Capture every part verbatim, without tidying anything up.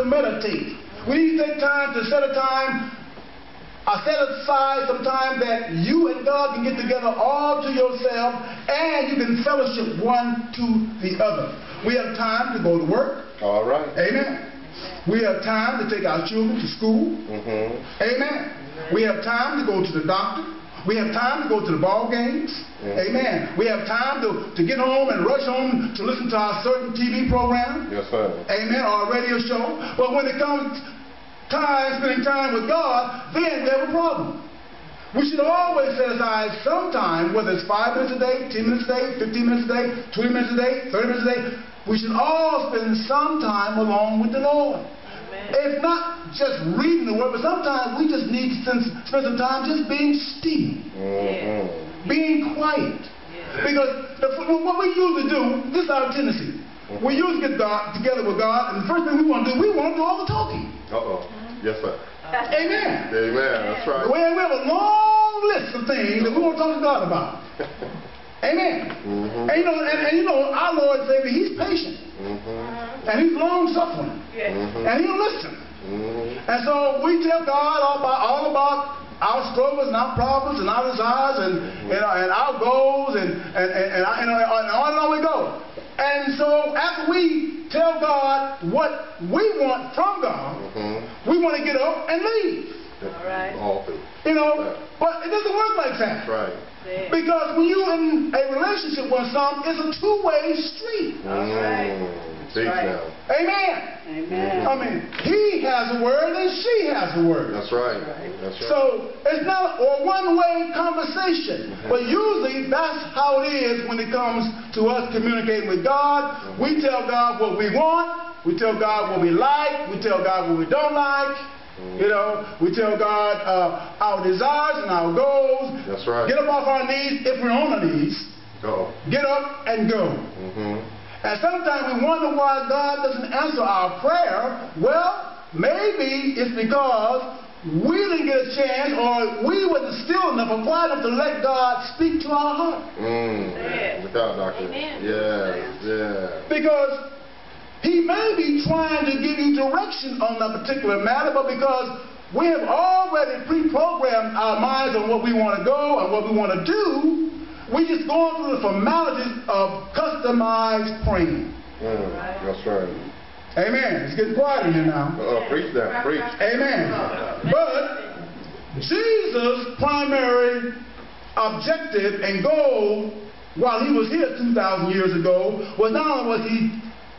to meditate. We need to take time to set a time, uh, set aside some time that you and God can get together all to yourself, and you can fellowship one to the other. We have time to go to work. All right. Amen. We have time to take our children to school. Mm-hmm. Amen. We have time to go to the doctor. We have time to go to the ball games. Mm-hmm. Amen. We have time to, to get home and rush home to listen to our certain T V program. Yes, sir. Amen. Or a radio show. But when it comes time spending time with God, then we have a problem. We should always set aside some time, whether it's five minutes a day, ten minutes a day, fifteen minutes a day, twenty minutes a day, thirty minutes a day. We should all spend some time along with the Lord. It's not just reading the Word, but sometimes we just need to spend, spend some time just being still, mm-hmm. being quiet. Yeah. Because the, what we usually do, this is our tendency. Mm-hmm. We usually get God, together with God, and the first thing we want to do, we want to do all the talking. Uh-oh. Yes, sir. Amen. Amen. That's right. We have, we have a long list of things that we want to talk to God about. Amen. Mm-hmm. And, you know, and, and you know, our Lord and Savior, He's patient. Mm-hmm. And He's long-suffering. Mm-hmm. And He'll listen. Mm-hmm. And so we tell God all about, all about our struggles and our problems and our desires and, mm-hmm. and, and our goals and, and, and, and, and, and on and on we go. And so after we tell God what we want from God, mm-hmm. we want to get up and leave. All right. You know, but it doesn't work like that. That's right. Because when you're in a relationship with someone, it's a two-way street. All right. Mm, right. Amen. Amen. I mean, he has a word and she has a word. That's right. That's right. So it's not a one-way conversation. Mm-hmm. But usually that's how it is when it comes to us communicating with God. Mm-hmm. We tell God what we want. We tell God what we like. We tell God what we don't like. You know, we tell God uh, our desires and our goals. That's right. Get up off our knees if we're on our knees. Go. Get up and go. Mm-hmm. And sometimes we wonder why God doesn't answer our prayer. Well, maybe it's because we didn't get a chance, or we wasn't still enough or quiet enough to let God speak to our heart. Mm. Yeah. Without Doctor. Amen. Yeah. Yeah. Because He may be trying to give you direction on a particular matter, but because we have already pre-programmed our minds on what we want to go and what we want to do, we're just going through the formalities of customized praying. Mm, that's right. Amen. It's getting quiet in here now. Uh, preach that. Preach. Amen. But Jesus' primary objective and goal while He was here two thousand years ago was not only was He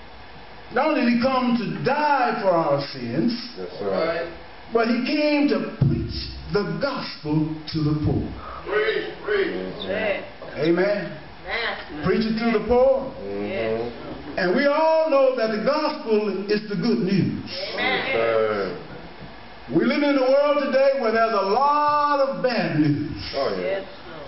Not only did He come to die for our sins, that's right. but He came to preach the gospel to the poor. Preach, preach. Mm-hmm. Amen. Preach it to the poor. Mm-hmm. And we all know that the gospel is the good news. Amen. We live in a world today where there's a lot of bad news. Oh, yeah.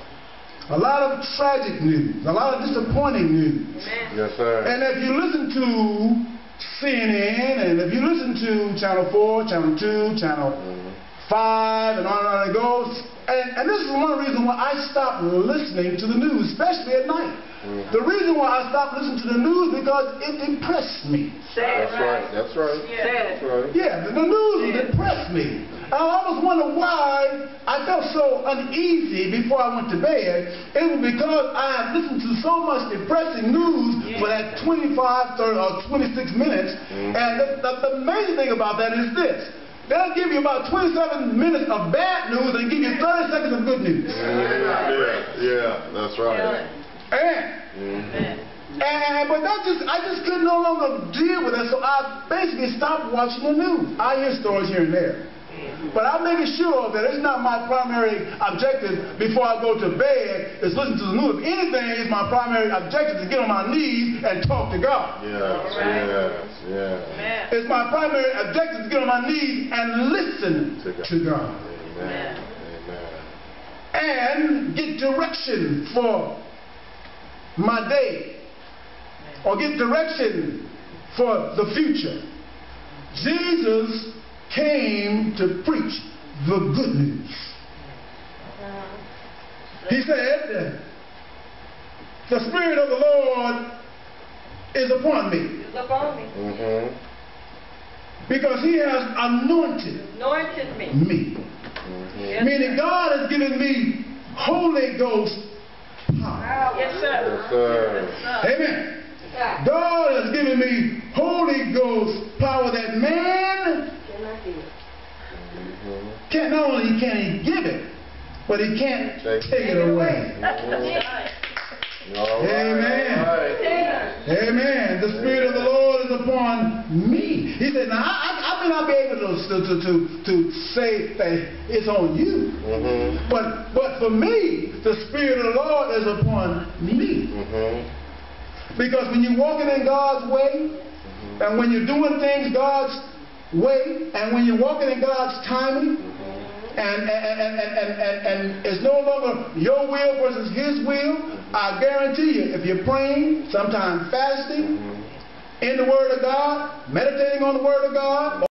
A lot of tragic news. A lot of disappointing news. Yes, sir. And if you listen to C N N, and if you listen to Channel four, Channel two, Channel mm-hmm. five, and on and on it goes, and, and this is one reason why I stopped listening to the news, especially at night. Mm-hmm. The reason why I stopped listening to the news because it depressed me. That's right. That's right. Yeah. That's right. Yeah, the, the news yeah. depressed me. I always wonder why I felt so uneasy before I went to bed. It was because I had listened to so much depressing news yeah. for that twenty-five, thirty, or twenty-six minutes. Mm-hmm. And the, the, the amazing thing about that is this. They'll give you about twenty-seven minutes of bad news and give you thirty seconds of good news. Mm-hmm. Yeah, yeah, that's right. And, mm-hmm. and but that just I just could no longer deal with it, so I basically stopped watching the news. I hear stories here and there. But I'm making sure that it's not my primary objective before I go to bed is listen to the news. If anything, it's my primary objective to get on my knees and talk to God. Yes, right. yes, yes. It's my primary objective to get on my knees and listen to God. To God. Amen. Amen. And get direction for my day. Or get direction for the future. Jesus came to preach the good news. He said, the Spirit of the Lord is upon me. It's upon me. Mm-hmm. Because he has anointed, Anointed me. me. Yes, Meaning sir. God has given me Holy Ghost power. Yes, sir. Yes, sir. Yes, sir. Amen. God has given me Holy Ghost power that man can't, not only he can't he give it, but he can't Take take it away. All right. Amen. All right. Amen. The Spirit of the Lord is upon me. He said, now I, I, I may not be able to, to, to, to say that it's on you. Mm-hmm. But, but for me, the Spirit of the Lord is upon me. Mm-hmm. Because when you're walking in God's way, Mm-hmm. and when you're doing things God's way, and when you're walking in God's timing, and, and, and, and, and, and, and it's no longer your will versus his will, I guarantee you, if you're praying, sometimes fasting, in the Word of God, meditating on the Word of God,